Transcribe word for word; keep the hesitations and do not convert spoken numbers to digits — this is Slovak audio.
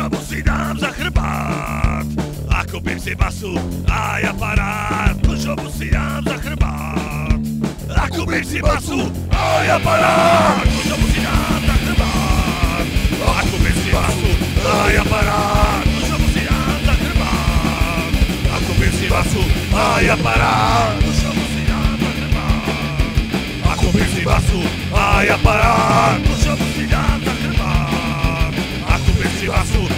Pužovu si dám za chrbát a kúpim si basu aj aparát. Pužovu si dám za chrbát a kúpim si basu aj aparát. Pužovu si dám za chrbát a kúpim si basu aj aparát. Pužovu si dám za chrbát a kúpim si basu aj aparát. Pužovu si dám za chrbát a kúpim si basu aj aparát. Pužovu si dám za chrbát a kúpim si basu